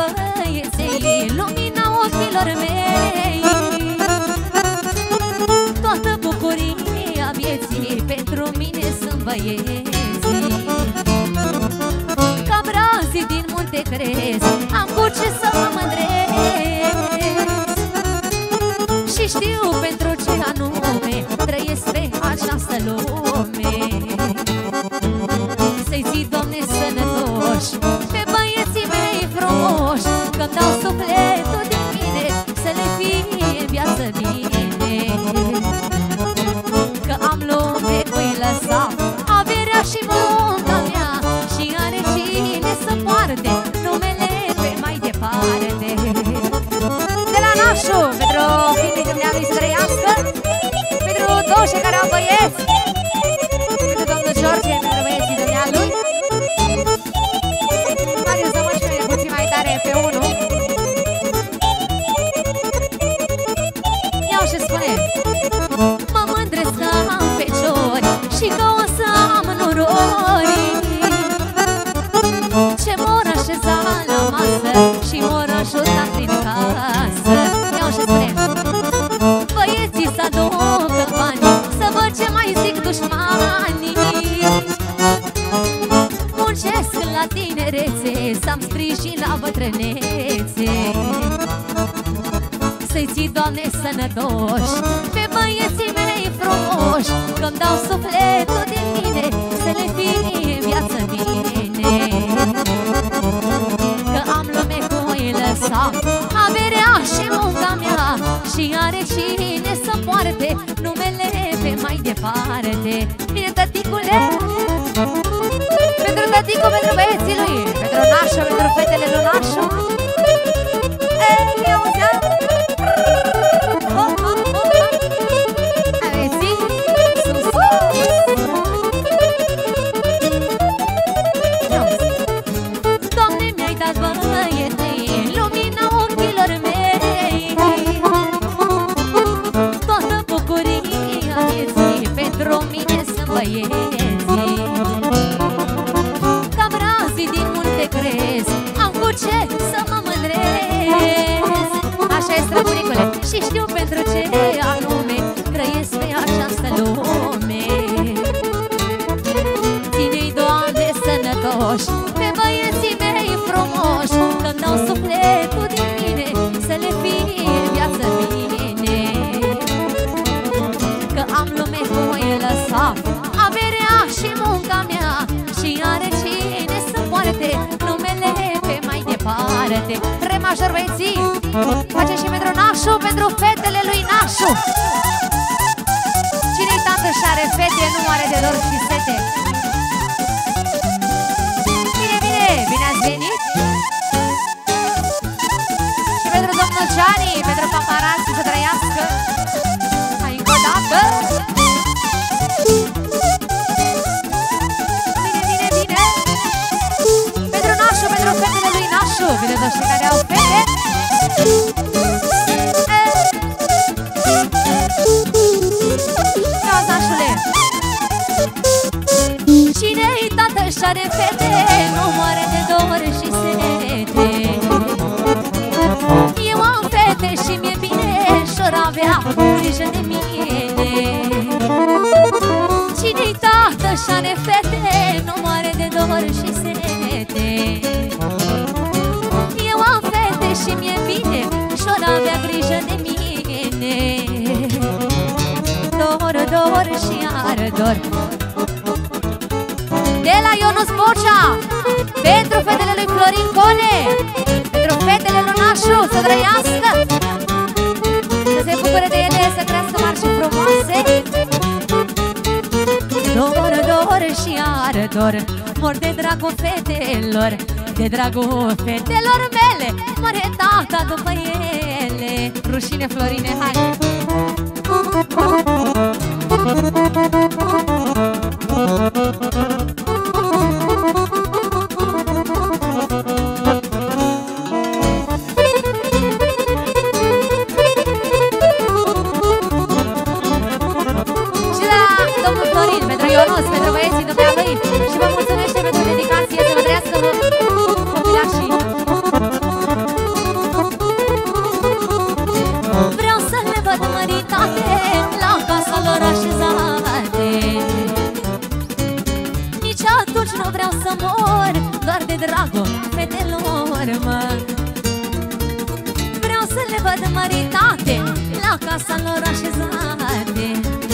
băieței, lumina ochilor mei. Toată bucuria vieții pentru mine sunt băieții. Ca brazii din munte cresc, am cu ce să mă mândresc. Și știu pentru ce anume trăiesc pe această lume. Să-i zi, Doamne, sănătoși pe băieții mei frumoși, că-mi dau sufletul din mine să le fie viață bine. Că am lume cu-i lăsa averea și munca mea, și are cine să poarte numele pe mai departe. De la nașu, pentru fiii dumnealui să trăiască, pentru toți care au băieți, pentru domnul George, pentru băieții dumnealui. Hai să mă știu puțin mai tare pe unul. Iau și spune: mă mândresc că am feciori și că o să am norori, ce mor așeza la masă și mor ajuta prin casă. Iau și spune: băieții să aducă bani, să văd ce mai zic dușmanii. Muncesc la tinerețe, să-mi sprijin la bătrânețe. Să-i ții, Doamne, sănătoși pe băieții mei frumoși, că-mi dau sufletul din mine să le fie viață bine. Că am lume cu-i lăsa averea și munca mea, și are cine să poarte numele pe mai departe. Bine, tăticule! Pentru tăticu, pentru băieții lui, pentru nașu, pentru fetele lui nașu. Ei, auzea? Băieții, sus! Doamne, mi-ai dat băieții, lumina ochilor mei. Toată bucuria vieții pentru mine sunt băieții. Ca brazii din munte cresc, am cu ce să mă mândresc. Așa e, străbunicule, și știu pentru ce anume trăiesc pe această lume. Ține-i, Doamne, sănătoși pe băieții mei frumoși, că-mi dau sufletul din mine să le fie viață bine. Că am lume cu-i lăsa averea și munca mea, și are cine să poarte numele pe mai departe. Re major, băieții, face și pentru nașu, pentru fetele lui nașu. Cine-i tată și are fete, nu are de dor și sete. Bine, bine, bine ați venit. Și pentru domnul Gianni, pentru paparații să trăiască. Hai încă o dată. Bine, bine, bine. Pentru nașu, pentru fetele lui nașu, bine toți cei care au fete. Ia-ți, nașule. Cine-i tată și are fete, nu moare de dor și sete. Eu am fete și mi-e bine, și-or avea grijă de mine. Cine-i tată și are fete, nu moare de dor și sete. Eu am fete și mi-e bine, și-or avea grijă de mine. Dor, dor și ardor. De la Ionuț Bocea, pentru fetele lui Florin Cone, pentru fetele lui Nașu, să trăiască, să se bucure de ele, să crească mari și frumoase. Dor, dor și ardor, mor de dragul fetelor, de dragul fetelor mele, moare tata după ele. Rușine, Florine, hai! Ionuț, pentru băieții dumnealui, și vă mulțumește pentru dedicație, să vă trăiască copilașii. să mor, doar de dragul fetelor, mă. Vreau să le văd măritate la casa lor așezate.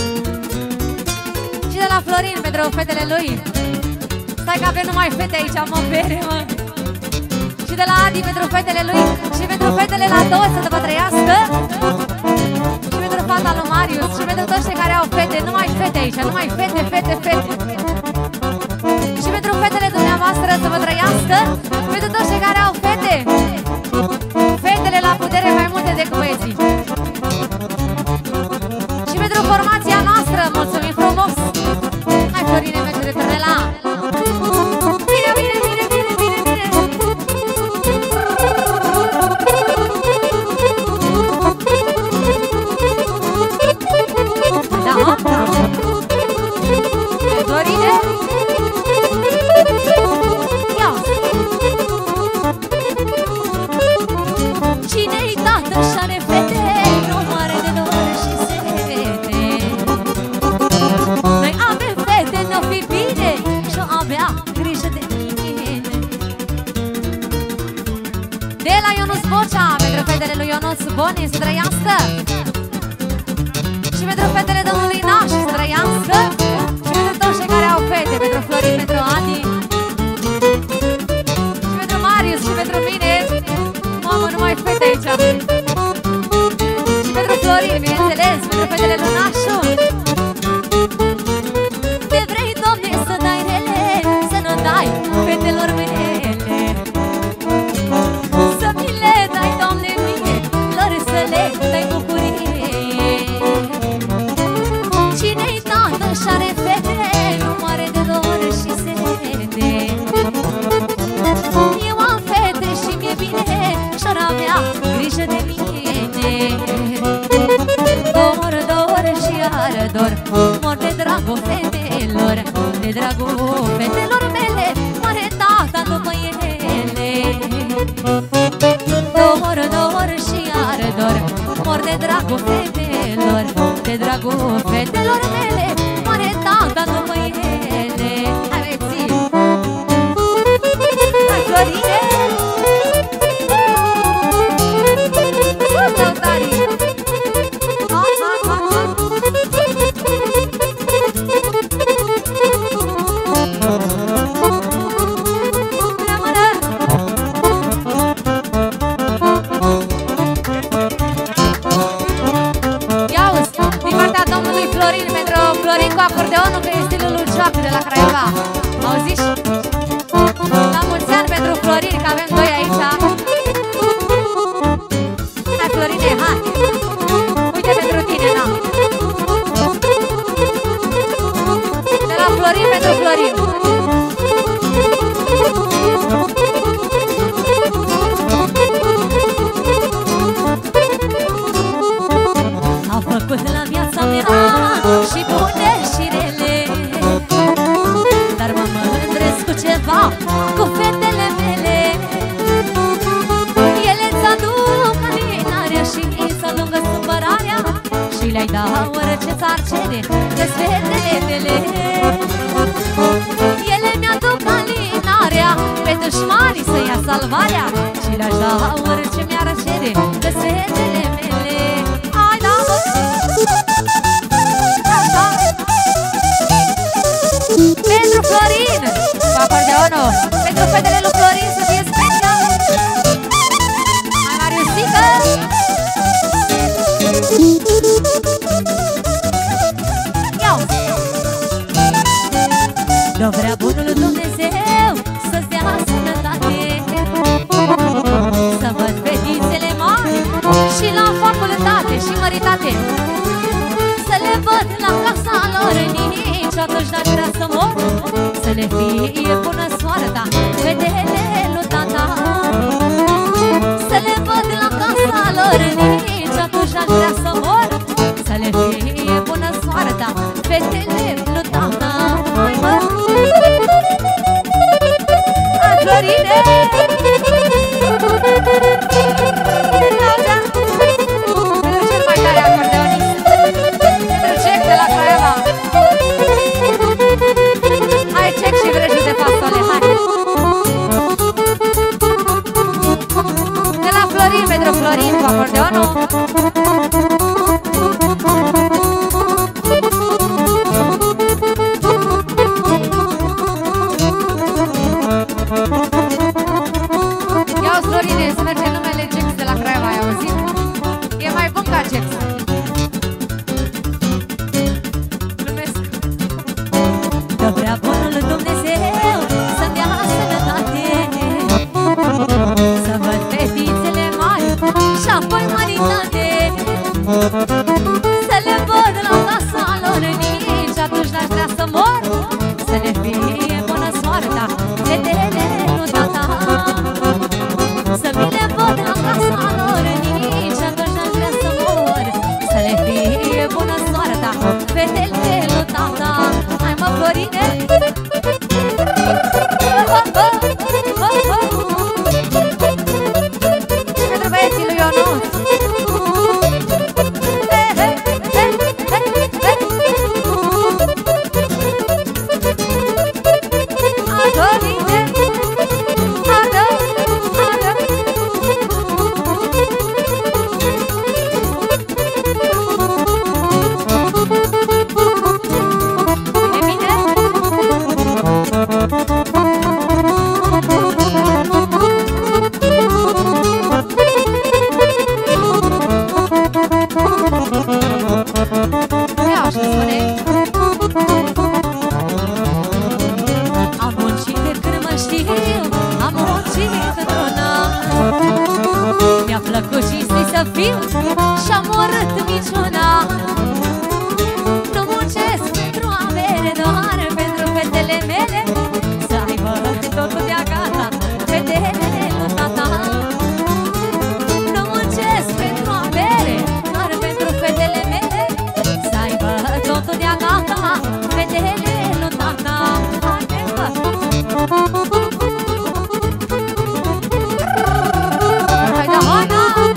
Și de la Florin pentru fetele lui. Stai că avem numai fete aici, mă, bere, mă. Și de la Adi pentru fetele lui. Și pentru fetele la toți să vă trăiască. Și pentru fata lui Marius. Și pentru toți cei care au fete. Numai fete aici, numai fete, fete, fete. Și pentru fetele dumneavoastră să vă trăiască. Pentru toți cei care au fete. Fetele la putere mai multe decât băieții. Și pentru formația noastră, mulțumim frumos. Hai, Florine, merge de Târnela. Bine, bine, bine, bine, bine, bine. Da, da. Florine. Ia. Cine-i tată și-are fete, nu moare de dor și sete. Noi avem fete, n-o fi bine și-o avea grijă de mine. De la Ionuț Bocea, pentru fetele lui Ionuț Boni să trăiască. Și pentru fetele domnului Naș să trăiască. Și pentru toți cei care au fete, pentru Florin, pentru Adi. Și pentru Marius și pentru mine. Mamă, numai fete aici. Și pentru Florin, bineînțeles, pentru fetele lui Nașu. Te vrei, Doamne, să dai rele, să nu dai fetelor mele. Să mi le dai, Doamne, mie, lor să le dai bucurie. Cine-i tată și-are fete, nu moare de dor și sete. Eu am fete și mi-e bine și-or avea grijă de mine. Dor, dor și iară dor, mor de dragul fetelor, de dragul fetelor mele, moare tata după ele. Dor, dor și iară dor, mor de dragul fetelor, de dragul fetelor mele, moare tata după ele. Hai, băieții! Hai, Florine! Să-mi tari! Ha, ha, ha, ha! Florin cu acordeonul, că e stilul lui Joacă de la Craiova. Auziși? La mulți ani pentru Florin, că avem doi aici. Hai, Florine, hai! Uite pentru tine, na! De la Florin pentru Florin. Au făcut la viața mea și bune și rele, dar mă mândresc cu ceva, cu fetele mele. Ele ți-aduc alinarea și îți alungă supărarea și le-ai da orice ți-ar cere de-s fetele mele. Ele mi-aduc alinarea pe dușmanii să ia salvarea și le-aș da orice mi-ar cere de-s fetele mele. Hai, da, bă! Pentru Florin, cu acordeonul, pentru fetele lui Florin să fie special. Hai, Mariusică! Iau! De-o vrea bunul Dumnezeu să-ți dea sănătate, să văd fetițele mari și la facultate și măritate, să le văd la casa lor nici atunci n-aș vrea să mor, să le fie bună soarta fetele lui tata. Să le văd la casa lor nici atunci n-aș vrea să mor, să le fie bună soarta fetele lui tata. Hai, mă! Hai, Florine! Pentru cel mai tare acordeonist, pentru Cec de la Craiova. Hai, Cec și vrejul de față. vrea bunul Dumnezeu să-mi dea sănătate, să văd fetițele mari și apoi maritate, să le văd la casa lor, nici atunci n-aș vrea să mor, să le fie bună soarta, fetele lui tata. Să mi le văd la casa lor, nici atunci n-aș vrea să mor, să le fie bună soarta, fetele lui tata. Hai mă, Florine! Și pentru băieții lui Ionuț! Să fiu și-am urât minciuna. Nu muncesc pentru avere, doar pentru fetele mele, să aibă totul de-a gata, fetele lui tata. Nu muncesc pentru avere, doar pentru fetele mele, să aibă totul de-a gata, fetele lui tata. Hai da, Hana!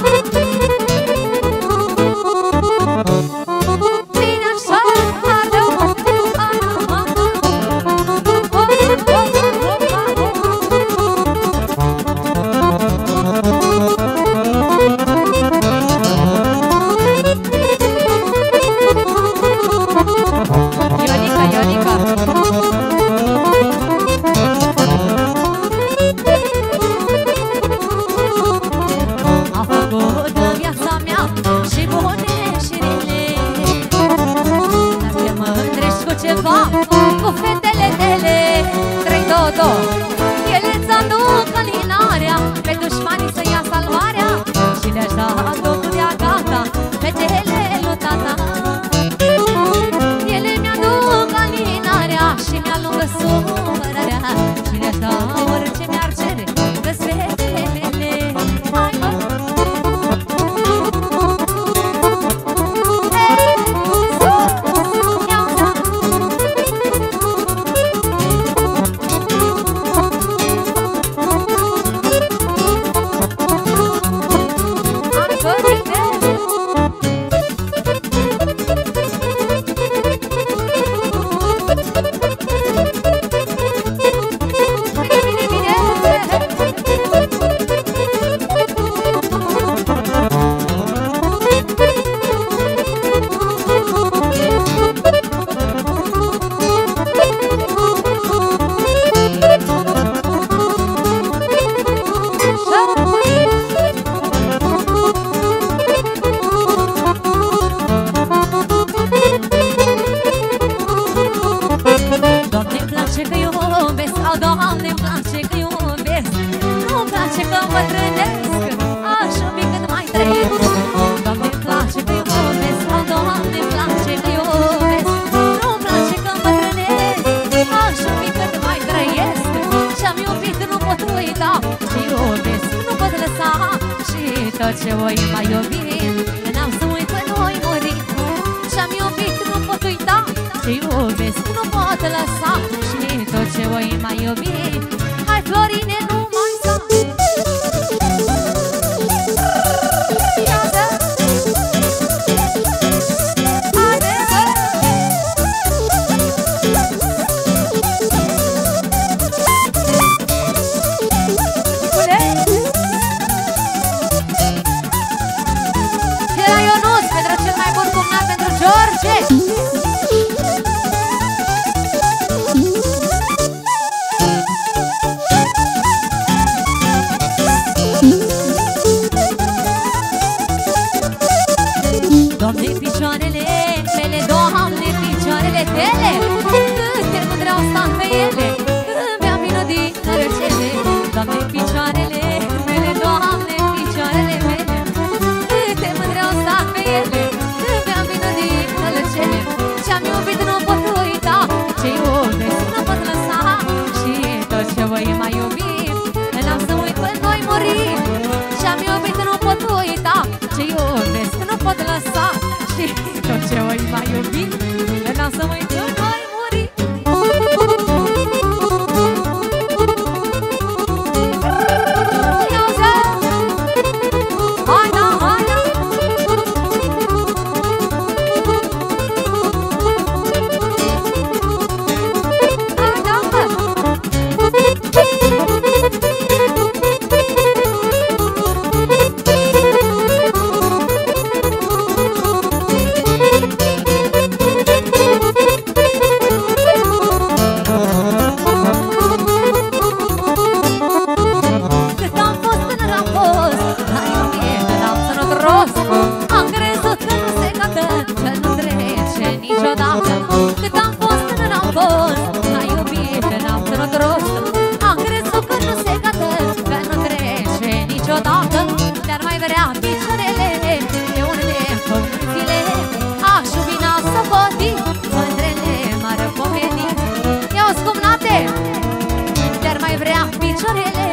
Cu fetele tale, 3-2-2, ele îți aduc alinarea, pe dușmanii să ia salvarea, și le-aș da totul de-a gata, fetele lui tata. Ele mi-aduc alinarea și mi-alungă supărarea, și le-aș da orice mi-ar cere, că-s fetele mele. Hai, mă! Tot ce voi mai iubit, n-am să uit că noi murim. Și-am iubit, nu pot uita, ce iubesc nu pot lăsa. Și tot ce voi mai iubit, hai Florine, nu mai sta. George! Dar mai vrea picioarele de unde pămânțile aș vina să poti mândrele mare pomeni. Ia-o scumnate! Dar mai vrea picioarele